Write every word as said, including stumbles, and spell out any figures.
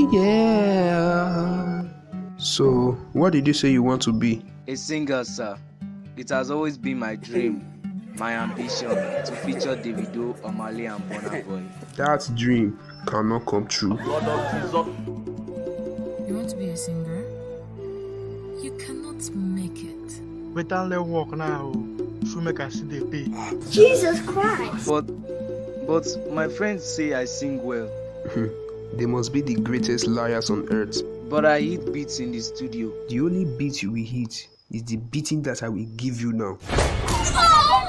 yeah. So, what did you say you want to be? A singer, sir. It has always been my dream, my ambition, to feature Davido, Omale and Burna Boy. That dream cannot come true. You want to be a singer? You cannot make it. Wait and let work now. Should make us see the pay. Jesus Christ! But, but my friends say I sing well. They must be the greatest liars on earth. But I hit beats in the studio. The only beat you will hit is the beating that I will give you now. Oh